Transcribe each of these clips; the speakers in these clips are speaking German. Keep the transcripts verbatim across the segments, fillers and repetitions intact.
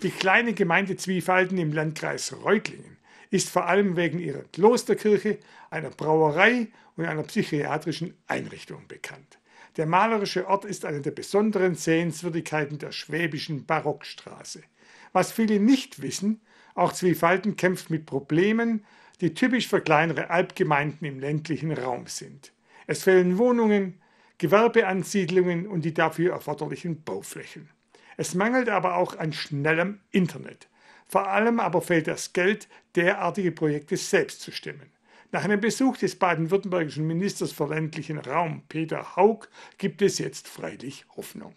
Die kleine Gemeinde Zwiefalten im Landkreis Reutlingen ist vor allem wegen ihrer Klosterkirche, einer Brauerei und einer psychiatrischen Einrichtung bekannt. Der malerische Ort ist eine der besonderen Sehenswürdigkeiten der schwäbischen Barockstraße. Was viele nicht wissen, auch Zwiefalten kämpft mit Problemen, die typisch für kleinere Albgemeinden im ländlichen Raum sind. Es fehlen Wohnungen, Gewerbeansiedlungen und die dafür erforderlichen Bauflächen. Es mangelt aber auch an schnellem Internet. Vor allem aber fehlt das Geld, derartige Projekte selbst zu stemmen. Nach einem Besuch des baden-württembergischen Ministers für ländlichen Raum, Peter Haug, gibt es jetzt freilich Hoffnung.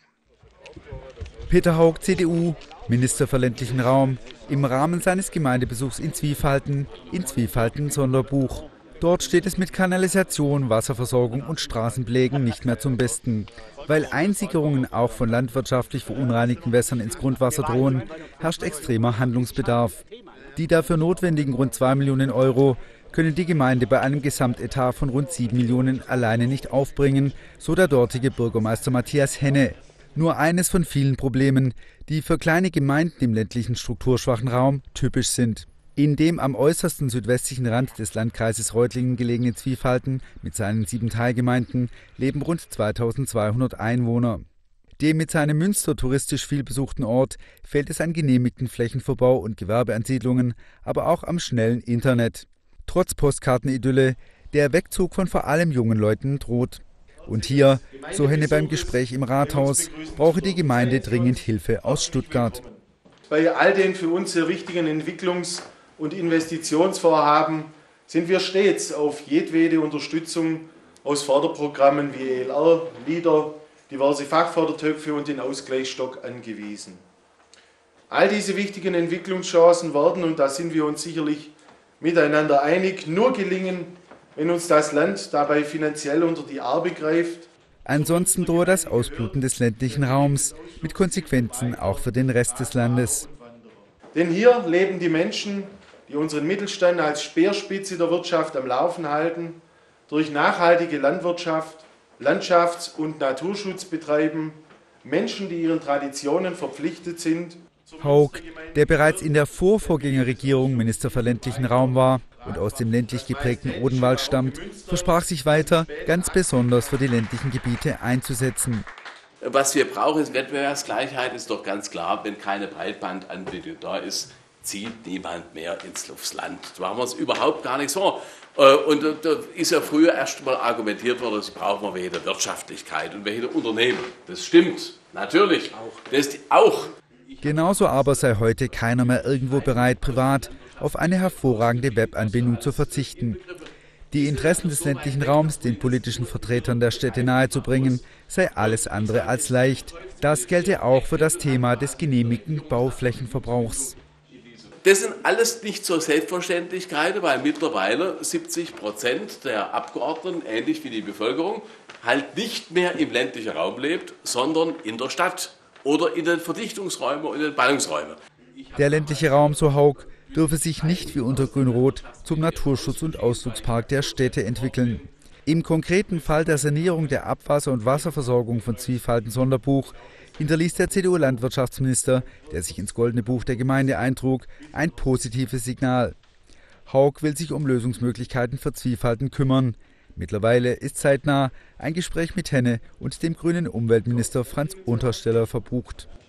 Peter Haug, C D U, Minister für ländlichen Raum, im Rahmen seines Gemeindebesuchs in Zwiefalten, in Zwiefalten Sonderbuch. Dort steht es mit Kanalisation, Wasserversorgung und Straßenbelägen nicht mehr zum Besten. Weil Einsickerungen auch von landwirtschaftlich verunreinigten Wässern ins Grundwasser drohen, herrscht extremer Handlungsbedarf. Die dafür notwendigen rund zwei Millionen Euro können die Gemeinde bei einem Gesamtetat von rund sieben Millionen alleine nicht aufbringen, so der dortige Bürgermeister Matthias Henne. Nur eines von vielen Problemen, die für kleine Gemeinden im ländlichen strukturschwachen Raum typisch sind. In dem am äußersten südwestlichen Rand des Landkreises Reutlingen gelegenen Zwiefalten mit seinen sieben Teilgemeinden leben rund zweitausendzweihundert Einwohner. Dem mit seinem Münster touristisch viel besuchten Ort fehlt es an genehmigten Flächenverbau und Gewerbeansiedlungen, aber auch am schnellen Internet. Trotz Postkartenidylle, der Wegzug von vor allem jungen Leuten droht. Und hier, so Henne beim Gespräch im Rathaus, brauche die Gemeinde dringend Hilfe aus Stuttgart. Bei all den für uns sehr wichtigen Entwicklungs- und Investitionsvorhaben sind wir stets auf jedwede Unterstützung aus Förderprogrammen wie E L R, LEADER, diverse Fachfördertöpfe und den Ausgleichsstock angewiesen. All diese wichtigen Entwicklungschancen werden, und da sind wir uns sicherlich miteinander einig, nur gelingen, wenn uns das Land dabei finanziell unter die Arme greift. Ansonsten drohe das Ausbluten des ländlichen Raums mit Konsequenzen auch für den Rest des Landes. Denn hier leben die Menschen, die unseren Mittelstand als Speerspitze der Wirtschaft am Laufen halten, durch nachhaltige Landwirtschaft, Landschafts- und Naturschutz betreiben, Menschen, die ihren Traditionen verpflichtet sind. Haug, der bereits in der Vorvorgängerregierung Minister für ländlichen Raum war und aus dem ländlich geprägten Odenwald stammt, versprach sich weiter, ganz besonders für die ländlichen Gebiete einzusetzen. Was wir brauchen, ist Wettbewerbsgleichheit, ist doch ganz klar. Wenn keine Breitbandanbindung da ist, zieht niemand mehr ins Luftland. Da machen wir uns überhaupt gar nichts vor. Und da ist ja früher erst mal argumentiert worden, sie brauchen wir weder Wirtschaftlichkeit und weder Unternehmen. Das stimmt, natürlich. Das auch. Genauso aber sei heute keiner mehr irgendwo bereit, privat auf eine hervorragende Webanbindung zu verzichten. Die Interessen des ländlichen Raums den politischen Vertretern der Städte nahezubringen, sei alles andere als leicht. Das gelte auch für das Thema des genehmigten Bauflächenverbrauchs. Das sind alles nicht so Selbstverständlichkeiten, weil mittlerweile siebzig Prozent der Abgeordneten, ähnlich wie die Bevölkerung, halt nicht mehr im ländlichen Raum lebt, sondern in der Stadt oder in den Verdichtungsräumen und in den Ballungsräumen. Der ländliche Raum, so Haug, dürfe sich nicht wie unter Grün-Rot zum Naturschutz- und Ausflugspark der Städte entwickeln. Im konkreten Fall der Sanierung der Abwasser- und Wasserversorgung von Zwiefalten Sonderbuch hinterließ der C D U-Landwirtschaftsminister, der sich ins Goldene Buch der Gemeinde eintrug, ein positives Signal. Haug will sich um Lösungsmöglichkeiten für Zwiefalten kümmern. Mittlerweile ist zeitnah ein Gespräch mit Henne und dem grünen Umweltminister Franz Untersteller verbucht.